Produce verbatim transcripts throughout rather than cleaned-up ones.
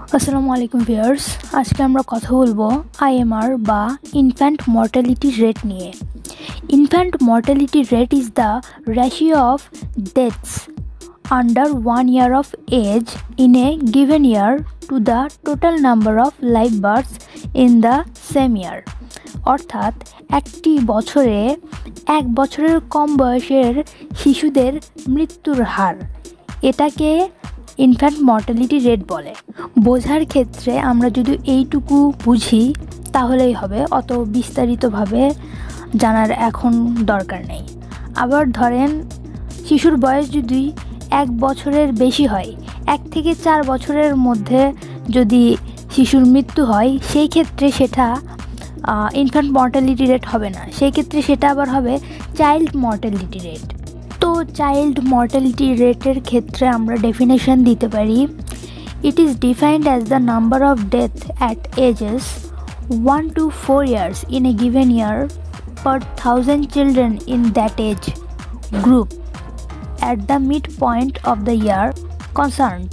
আসসালামু আলাইকুম ভিউয়ার্স, আজকে আমরা কথা বলবো আইএমআর বা ইনফ্যান্ট মর্টালিটি রেট নিয়ে। Infant mortality rate is the ratio of deaths under one year of age in a given year to the total number of live births in the same year. অর্থাৎ একটি বছরে এক বছরের কম বয়সের শিশুদের মৃত্যুর হার, এটাকে ইনফ্যান্ট মর্টালিটি রেট বলে। বোঝার ক্ষেত্রে আমরা যদি এইটুকু বুঝি তাহলেই হবে, অত বিস্তারিতভাবে জানার এখন দরকার নেই। আবার ধরেন শিশুর বয়স যদি এক বছরের বেশি হয়, এক থেকে চার বছরের মধ্যে যদি শিশুর মৃত্যু হয়, সেই ক্ষেত্রে সেটা ইনফ্যান্ট মর্টালিটি রেট হবে না, সেই ক্ষেত্রে সেটা আবার হবে চাইল্ড মর্টালিটি রেট। তো চাইল্ড মর্টালিটি রেটের ক্ষেত্রে আমরা ডেফিনেশন দিতে পারি, it is defined as the number of death at ages one to four years in a given year per thousand children in that age group at the mid point of the year concerned.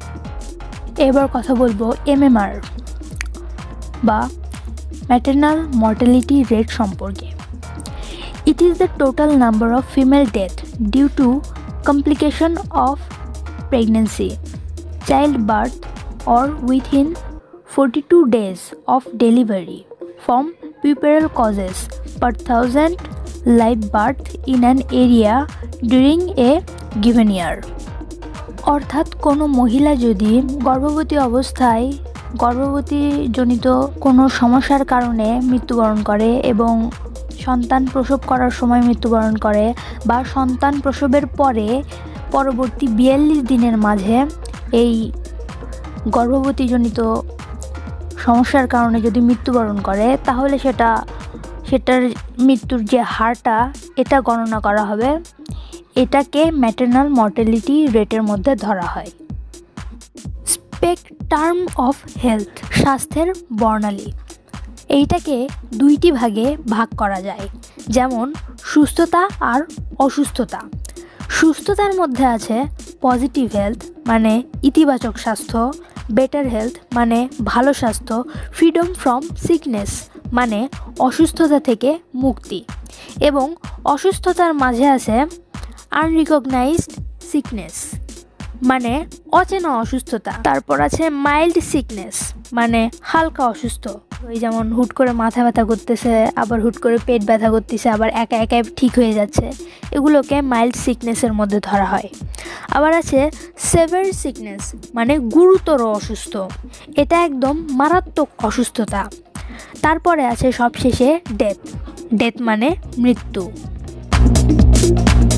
এবার কথা বলবো MMR বা maternal mortality rate সম্পর্কে। It is the total number of female death due to complication of pregnancy, childbirth or within forty-two days of delivery from puerperal causes per thousand live birth in an area during a given year. অর্থাৎ কোনো মহিলা যদি গর্ভবতী অবস্থায় গর্ভবতীজনিত কোনো সমস্যার কারণে মৃত্যুবরণ করে এবং সন্তান প্রসব করার সময় মৃত্যুবরণ করে বা সন্তান প্রসবের পরে পরবর্তী বিয়াল্লিশ দিনের মাঝে এই গর্ভবতীজনিত সমস্যার কারণে যদি মৃত্যুবরণ করে, তাহলে সেটা সেটার মৃত্যুর যে হারটা এটা গণনা করা হবে, এটাকে ম্যাটারনাল মর্টালিটি রেটের মধ্যে ধরা হয়। স্পেকট্রাম অফ হেলথ, স্বাস্থ্যের বর্ণালী, এইটাকে দুইটি ভাগে ভাগ করা যায়, যেমন সুস্থতা আর অসুস্থতা। সুস্থতার মধ্যে আছে পজিটিভ হেলথ মানে ইতিবাচক স্বাস্থ্য, বেটার হেলথ মানে ভালো স্বাস্থ্য, ফ্রিডম ফ্রম সিকনেস মানে অসুস্থতা থেকে মুক্তি, এবং অসুস্থতার মাঝে আছে আনরিকগনাইজড সিকনেস মানে অচেনা অসুস্থতা। তারপর আছে মাইল্ড সিকনেস মানে হালকা অসুস্থ, ওই যেমন হুট করে মাথা ব্যথা করতেছে, আবার হুট করে পেট ব্যথা করতেছে, আবার একা একাই ঠিক হয়ে যাচ্ছে, এগুলোকে মাইল্ড সিকনেসের মধ্যে ধরা হয়। আবার আছে সেভিয়ার সিকনেস মানে গুরুতর অসুস্থ, এটা একদম মারাত্মক অসুস্থতা। তারপরে আছে সবশেষে ডেথ, ডেথ মানে মৃত্যু।